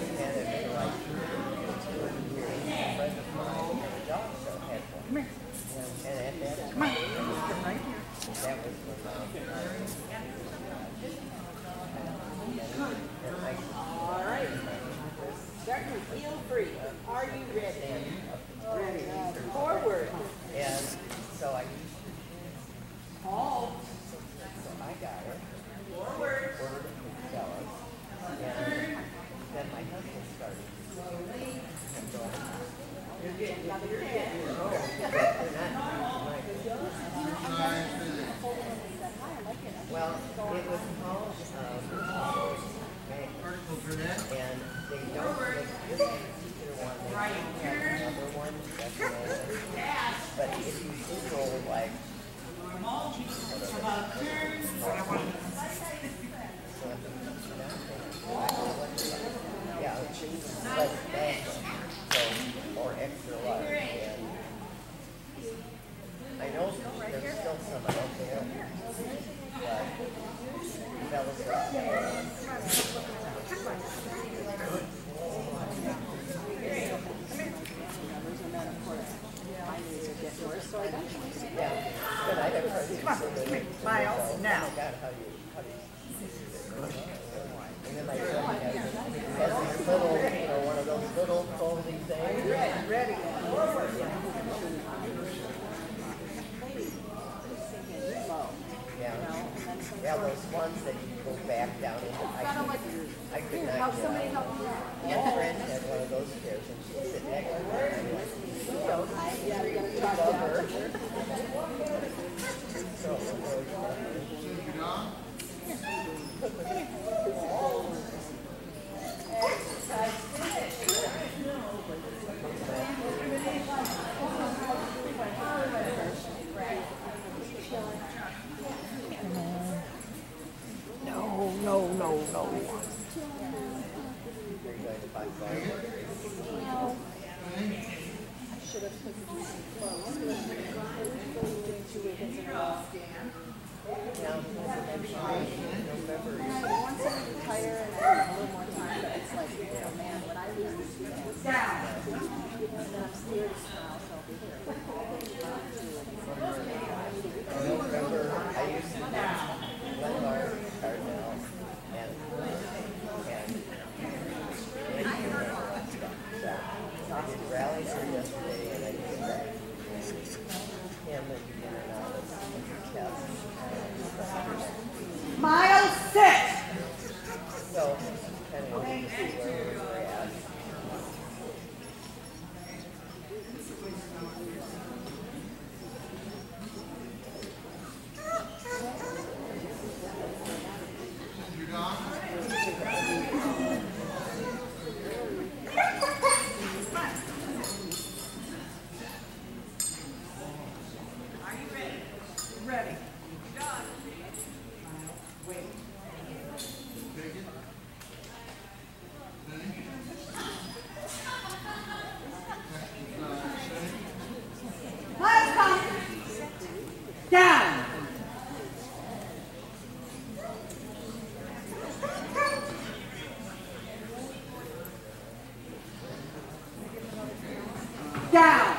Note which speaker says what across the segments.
Speaker 1: All right. Starting with heel free. Are you ready? Ready. Forward.
Speaker 2: And so I
Speaker 1: Hold.
Speaker 2: so I got it.
Speaker 1: Forward.
Speaker 2: Forward to fellas. And then my husband started. And so
Speaker 1: You're getting another 10.
Speaker 2: well, it was called and they don't make this particular one. They have another one that's but if you Google like yeah, it's less bank, so or extra large. And I know there's still some out there, but fellas are yeah, but I never heard it.
Speaker 3: Miles, now.
Speaker 2: Oh my God, how do you and then my son has this little, one of those little folding things.
Speaker 3: Ready.
Speaker 2: Yeah, those ones that you go back down into. I could not.
Speaker 4: Help somebody help me out.
Speaker 2: My friend had one of those chairs and she'd sit next to her. And I love her. No.
Speaker 4: Should have put some clothes. I want something to retire and I have a little more time, but it's like, man, when I lose this weekend, then I'm scared to smile, so I'll be here.
Speaker 2: I remember I used to let our Cardinal and I did rallies here yesterday and I did him and out of tests.
Speaker 3: Miles 6.
Speaker 2: So kind of wanted to see where we were at.
Speaker 3: Ready. Miles, come. Down. Down.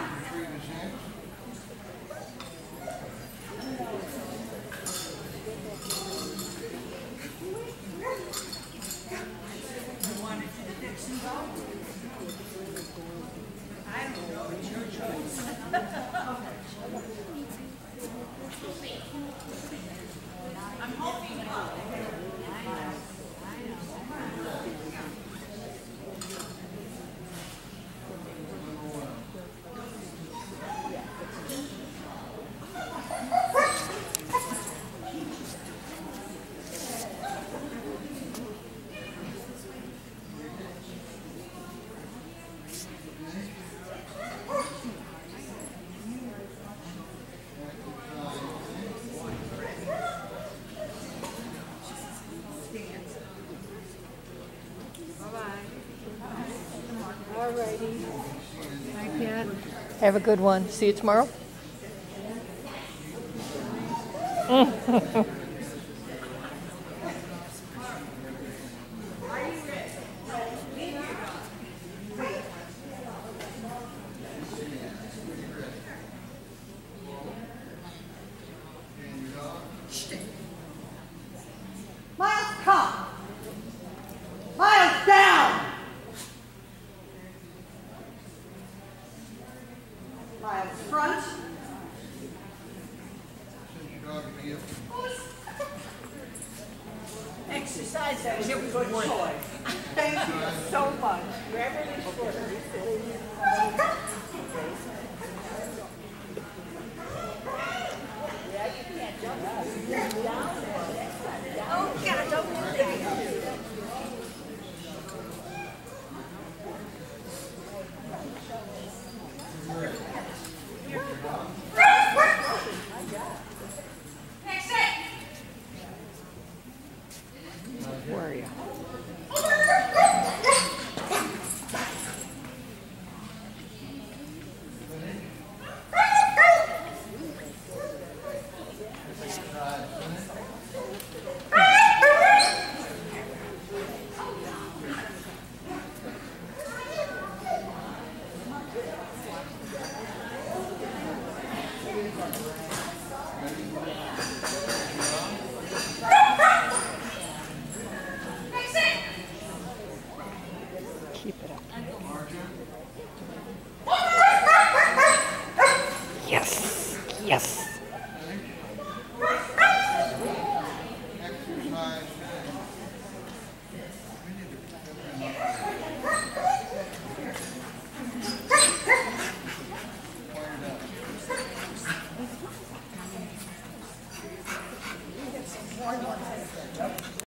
Speaker 4: Alrighty.
Speaker 5: Bye, Pat. Have a good one. See you tomorrow.
Speaker 1: Are you ready? Grab really short.
Speaker 4: Oh, yeah, don't do that.
Speaker 5: Where are you? Keep it up. Yes. Yes.